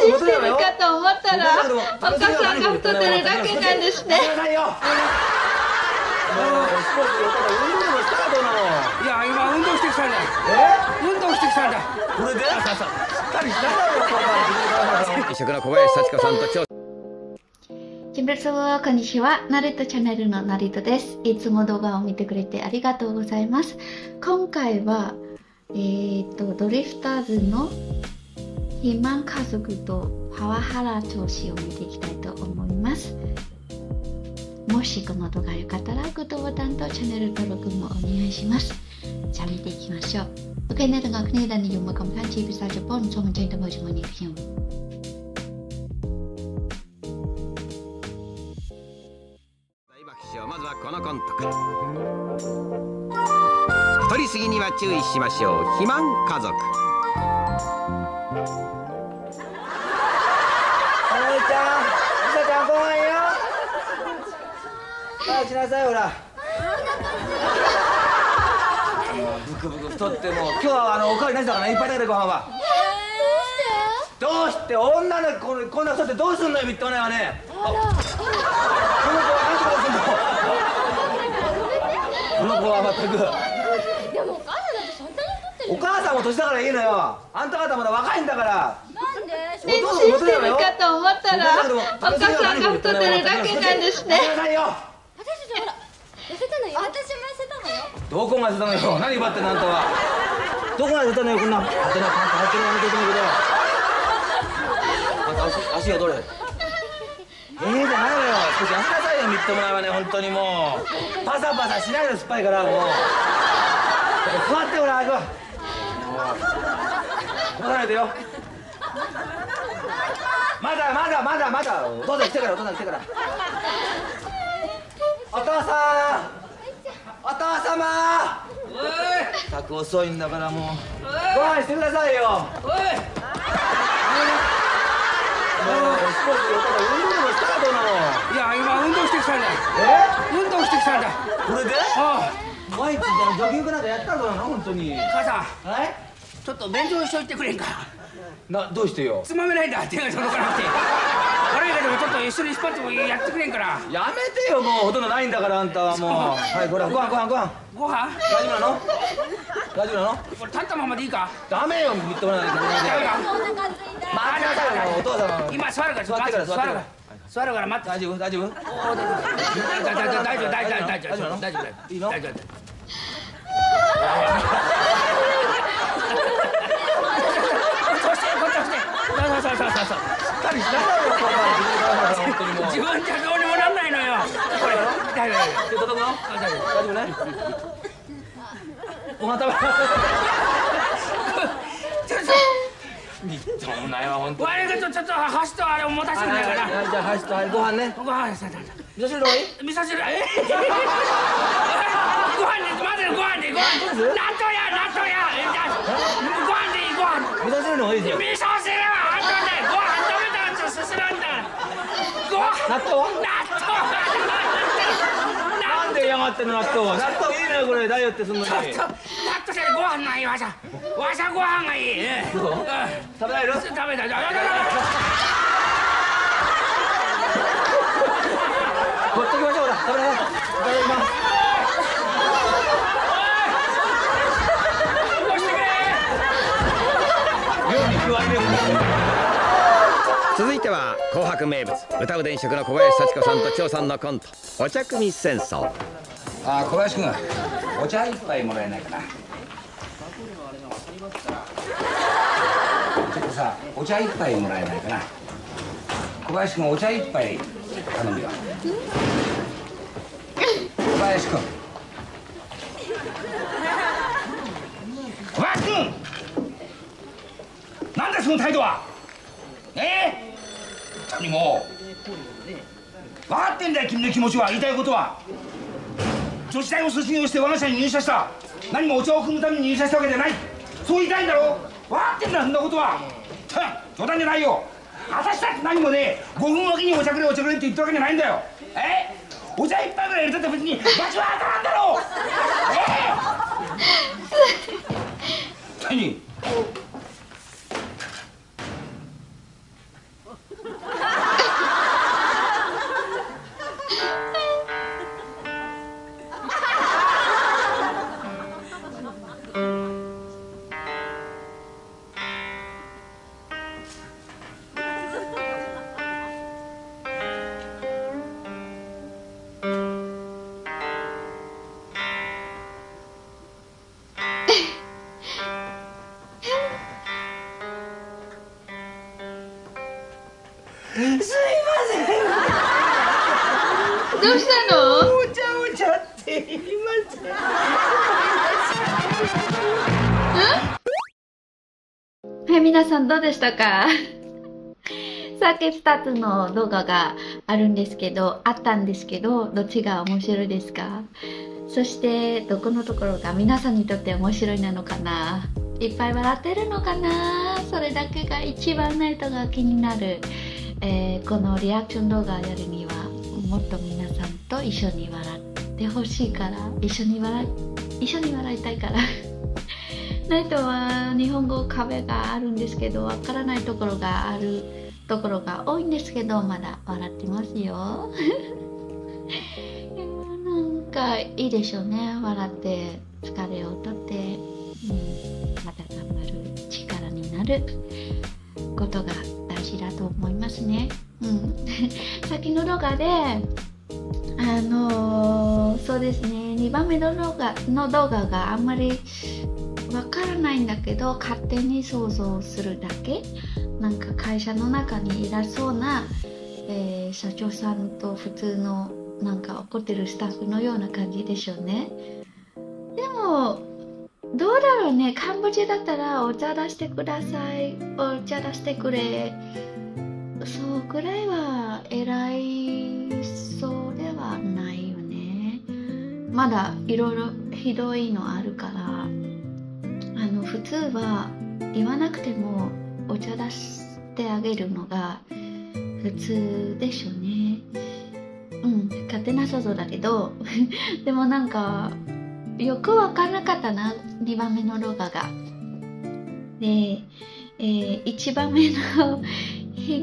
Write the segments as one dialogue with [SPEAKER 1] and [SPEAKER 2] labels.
[SPEAKER 1] してるかと思ったらお母さんが太ってるだけなんですね。
[SPEAKER 2] いや、今運動してきたんだ。運動してきたんだ。
[SPEAKER 1] これでしっかりしなさいよ。異色の小林幸子さんと超チンブルソーこんにちは。ナルトチャンネルのナルトです。いつも動画を見てくれてありがとうございます。今回はドリフターズの肥満家族とパワハラ調子を見ていきたいと思います。もしこの動画が良かったらグッドボタンとチャンネル登録もお願いします。じゃあ見ていきましょう。OK អ្នកទាំងអស់គ្នាដែលនិយមមកកំសាន្តជាភាសាជប៉ុនសូមអញ្ជើញទៅមើលជាមួយនឹងខ្ញុំまずはこのコントから太りすぎには注意しましょう。肥満家族。
[SPEAKER 3] お姉ちゃん、みさちゃんご飯よ。早くしなさいほら。ブクブク太っても今日はおかわりなしだからね。いっぱいだけどご飯は。どうして女の子こんな太ってどうすんのよみっともないわね。この子は何とかすんの。この子はまったく。
[SPEAKER 4] でもお母さんだってそんなに太ってる。
[SPEAKER 3] お母さんも年だからいいのよ。あんた方まだ若いんだから。
[SPEAKER 4] なんで？
[SPEAKER 1] 練習してるかと思ったらお母さんが太ってるだけなんですね。
[SPEAKER 4] 私たちほら痩せたのよ。私も痩せたのよ。
[SPEAKER 3] どこが痩せたのよ。何ばってんのあんたは。どこが痩せたのよ。こんな派手なパンツ履いてるやめていくんだけど。足がどれ？じゃないのよ。少し痩せなさいよみっともないわね本当にもう。パサパサしないの酸っぱいからもう。座ってほら行こう。こぼさないでよ。まだ。お父さん来てからお父さん来てから。お父さん。お父様。たく遅いんだからもう。ご飯してくださいよ。おい。
[SPEAKER 2] いや、今運動してきたんだ。運動してきたんだ。
[SPEAKER 3] これで？毎日ジョギングなんかやったのかな本当に。
[SPEAKER 2] 母さん、
[SPEAKER 3] はい？
[SPEAKER 2] ちょっと勉強しといてくれんか。
[SPEAKER 3] どうしてよ。
[SPEAKER 2] つまめないんだ手が届かなくて。悪いけどちょっと一緒に引っ張ってもやってくれんから。
[SPEAKER 3] やめてよもうほとんどないんだからあんたはもう。はい、ほらご飯。
[SPEAKER 2] ご飯？
[SPEAKER 3] 大丈夫なの？大丈夫なの？
[SPEAKER 2] これ立ったままでいいか？
[SPEAKER 3] ダメよみっともないから。待ってなさいよお父様。
[SPEAKER 2] 今座るから。座るから待って。
[SPEAKER 3] 大丈夫？
[SPEAKER 2] 大丈夫。いいの？大丈夫。そう。しっかりしなさいよ。自分じゃどうにもなんないのよ。これ大丈夫。大丈夫ね。
[SPEAKER 3] ご飯食べ。
[SPEAKER 2] みっともないわ本当。悪いけどちょっと箸とあれを持たせてくれから。
[SPEAKER 3] じゃあ箸とあれご飯ね。
[SPEAKER 2] ご飯さ。
[SPEAKER 3] 味噌汁のいい？
[SPEAKER 2] 味噌汁。ご飯で混ぜるご飯で。納豆や。ご飯でいいご飯。
[SPEAKER 3] 味噌汁のいいですよ。
[SPEAKER 2] 味噌汁はあとでご飯食べたらすするんだ。
[SPEAKER 3] 納豆なんで嫌がってんの納豆は。納豆いいのよこれダイエットするのに。
[SPEAKER 2] 納豆じゃご飯がいいわしゃご飯がいい。
[SPEAKER 3] 食べないの？
[SPEAKER 2] 食べた。
[SPEAKER 3] ほっときましょうほら。食べなさい。
[SPEAKER 1] 続いては紅白名物歌う電飾の小林幸子さんと張さんのコントお茶組戦争。
[SPEAKER 5] 小林君お茶一杯もらえないかな。ちょっとさお茶一杯もらえないかな。小林君お茶一杯頼むよ。小林君なんだその態度は。本当にもう分かってんだよ君の気持ちは。言いたいことは女子大を卒業して我が社に入社した。何もお茶を汲むために入社したわけじゃない。そう言いたいんだろ。分かってんだそんなことは。冗談じゃないよ。私だって何もね5分おきにお茶くれって言ったわけじゃないんだよ。お茶一杯ぐらい入れたって別に罰は当たらんだろ。何
[SPEAKER 1] どうしたの？
[SPEAKER 5] お茶お茶って言いません。
[SPEAKER 1] はい、皆さんどうでしたか？さっき2つの動画があったんですけど、どっちが面白いですか？そしてどこのところが皆さんにとって面白いなのかな？いっぱい笑ってるのかな？それだけが一番ナイトが気になる。このリアクション動画をやるにはもっと皆さんと一緒に笑ってほしいから、一緒に笑いたいからナイトは日本語壁があるんですけど、わからないところが多いんですけど、まだ笑ってますよなんかいいでしょうね。笑って疲れを取って、また頑張る力になることが大事だと思いますね。先の動画でそうですね、2番目の動画があんまりわからないんだけど、勝手に想像するだけ。なんか会社の中にいらそうな、社長さんと普通のなんか怒ってるスタッフのような感じでしょうね。でもどうだろうね。カンボジアだったらお茶出してください、お茶出してくれ、そうくらいは偉いそうではないよね。まだいろいろひどいのあるから、普通は言わなくてもお茶出してあげるのが普通でしょうね。勝手な想像だけどでもなんかよく分からなかったな、2番目の動画が。で、1番目の肥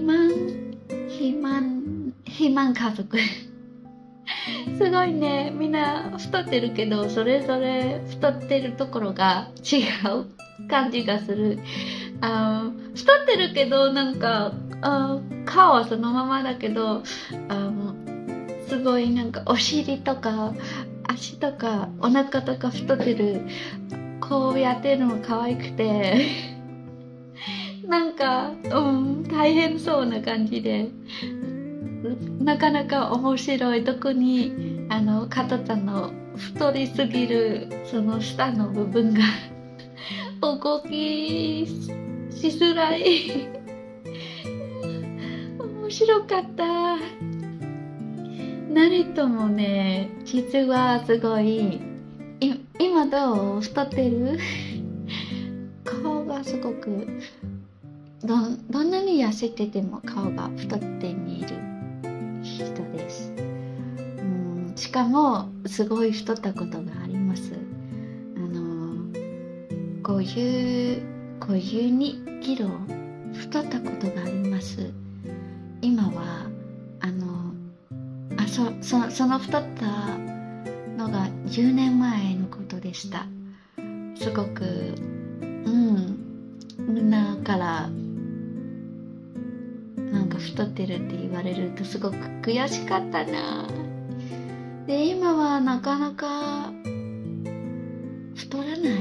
[SPEAKER 1] 満家族すごいね。みんな太ってるけど、それぞれ太ってるところが違う感じがする。太ってるけどなんか顔はそのままだけど、すごいなんかお尻とか足とかお腹とか太ってる、こうやってるの可愛くてなんか大変そうな感じで、なかなか面白い。特に加藤さんの太りすぎるその下の部分が動きしづらい面白かった。ナリトもね、実はすごい今どう？太ってる？顔がすごくどんなに痩せてても顔が太って見える人です。しかもすごい太ったことがあります。52キロ太ったことがあります。今はその太ったのが10年前のことでした。すごくみんなからなんか太ってるって言われるとすごく悔しかったな。で、今はなかなか太らない。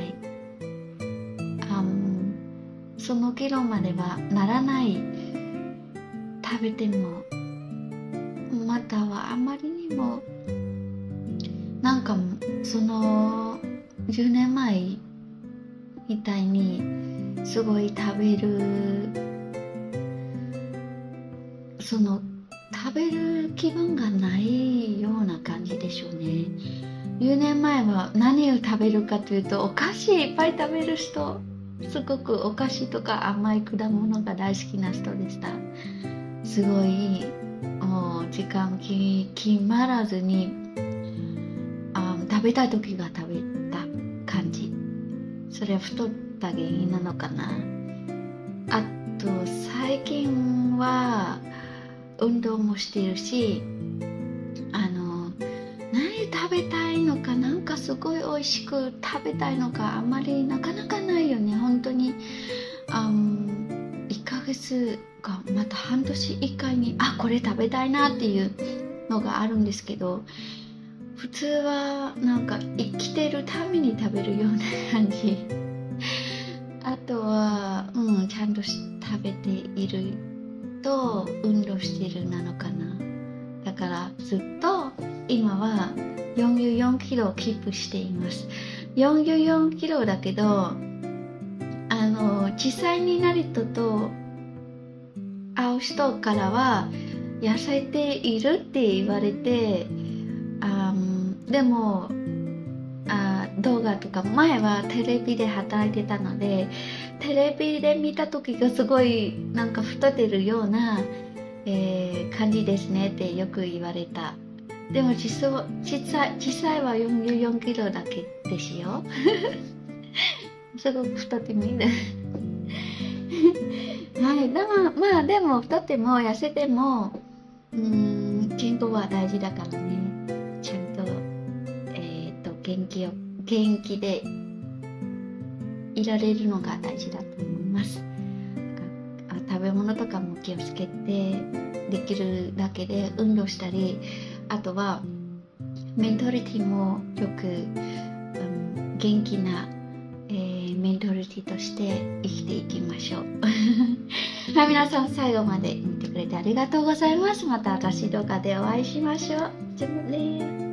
[SPEAKER 1] そのキロまではならない。食べてもまたはあまりにもなんかその10年前みたいにすごい食べる気分がないような感じでしょうね。10年前は何を食べるかというと、お菓子いっぱい食べる人、すごくお菓子とか甘い果物が大好きな人でした。すごい時間決まらずに食べたい時が食べた感じ。それは太った原因なのかな。あと最近は運動もしているし、何食べたいのか、なんかすごい美味しく食べたいのかあんまりなかなかないよね。本当に1ヶ月かまた半年1回にこれ食べたいなっていうのがあるんですけど、普通はなんか生きてるために食べるような感じ。あとはちゃんと食べていると運動してるなのかな。だからずっと今は44キロをキープしています。44キロだけど、小さいになると会う人からは痩せているって言われて、でも動画とか前はテレビで働いてたので、テレビで見た時がすごいなんか太ってるような、感じですねってよく言われた。でも実際は44キロだけですよ。すごく太って見える。はい、まあでも太っても痩せても健康は大事だからね。ちゃんと元気でいられるのが大事だと思います。食べ物とかも気をつけて、できるだけで運動したり、あとはメンタリティもよく、元気な、メンタリティとして生きていきましょう。はい、皆さん最後まで見てくれてありがとうございます。また新しい動画でお会いしましょう。じゃあね。